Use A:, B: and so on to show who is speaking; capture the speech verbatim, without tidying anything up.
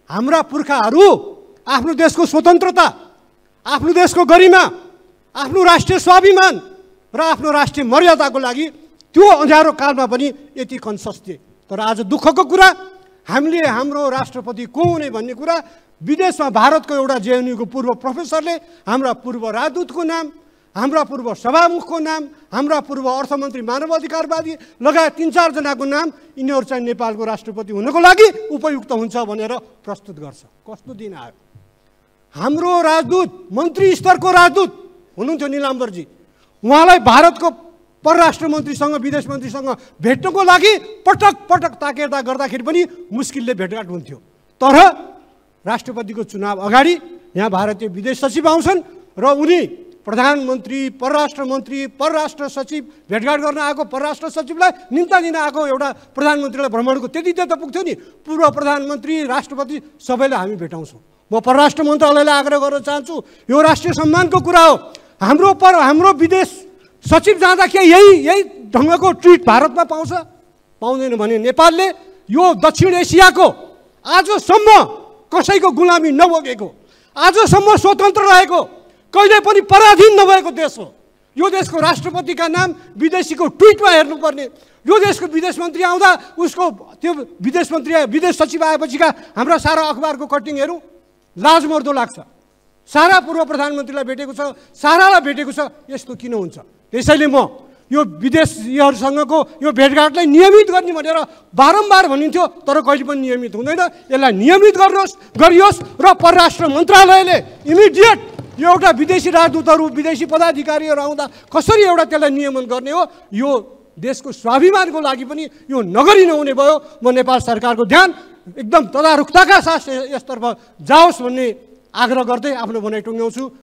A: हाम्रा पुर्खाहरू आफ्नो देशको स्वतन्त्रता, आफ्नो देशको गरिमा, आफ्नो राष्ट्रिय स्वाभिमान र आफ्नो राष्ट्रिय मर्यादाको लागि त्यो अँध्यारो कालमा पनि यति कन्सियस थिए। तर आज दुःखको कुरा, हामीले हाम्रो राष्ट्रपति को हुने भन्ने कुरा विदेशमा भारतको एउटा जेएनयूको पूर्व प्रोफेसरले हाम्रा पूर्व राजदूतको नाम, हाम्रा पूर्व सभामुखको नाम, हाम्रा पूर्व अर्थमन्त्री मानवाधिकारवादी लगायत तीन चारजनाको नाम यिनीहरू चाहिँ नेपालको राष्ट्रपति हुनको लागि उपयुक्त हुन्छ भनेर प्रस्तुत गर्छ। कस्तो दिन आयो? हाम्रो राजदूत, मन्त्री स्तरको राजदूत हुनुहुन्थ्यो निलाम्बरजी, उहाँलाई भारतको परराष्ट्र मन्त्रीसँग, विदेश मन्त्रीसँग भेट्नको लागि पटक पटक ताकेर्दा गर्दाखेरि पनि मुस्किलले भेटघाट हुन्थ्यो। तर राष्ट्रपतिको चुनाव अगाडि यहाँ भारतीय विदेश सचिव आउँछन् र उनी प्रधानमन्त्री, परराष्ट्र मन्त्री, परराष्ट्र सचिव भेटघाट गर्न आएको परराष्ट्र सचिवलाई निम्ता दिन आएको एउटा प्रधानमन्त्रीलाई भ्रमणको त्यति त पुग्थ्यो नि। पूर्व प्रधानमन्त्री, राष्ट्रपति सबैलाई हामी भेटाउँछौँ। म परराष्ट्र मन्त्रालयलाई आग्रह गर्न चाहन्छु, यो राष्ट्रिय सम्मानको कुरा हो। हाम्रो पर हाम्रो विदेश सचिव जाँदा के यही यही ढङ्गको ट्रिट भारतमा पाउँछ? पाउँदैन भने नेपालले यो दक्षिण एसियाको आजसम्म कसैको गुलामी नभोगेको, आजसम्म स्वतन्त्र रहेको, कहिले पनि पराधीन नभएको देश हो। यो देशको राष्ट्रपतिका नाम विदेशीको ट्विटमा हेर्नुपर्ने। यो देशको विदेश मन्त्री आउँदा उसको त्यो विदेश मन्त्री विदेश सचिव आएपछिका हाम्रा सारा अखबारको कटिङहरू लाजमर्दो लाग्छ। सारा पूर्व प्रधानमन्त्रीलाई भेटेको छ, सारालाई भेटेको छ, यस्तो किन हुन्छ? त्यसैले म यो विदेशीहरूसँगको यो भेटघाटलाई नियमित गर्ने भनेर बारम्बार भनिन्थ्यो, तर कहिले पनि नियमित हुँदैन। यसलाई नियमित गर्नुहोस् गरियोस् र परराष्ट्र मन्त्रालयले इमिडिएट यो एउटा विदेशी राजदूतहरू, विदेशी पदाधिकारीहरू आउँदा कसरी एउटा त्यसलाई नियमन गर्ने हो, यो देशको स्वाभिमानको लागि पनि यो नगरी नहुने भयो। म नेपाल सरकारको ध्यान एकदम तदारुकताका साथ यसतर्फ जाओस् भन्ने आग्रह गर्दै आफ्नो भनाइ टुङ्ग्याउँछु।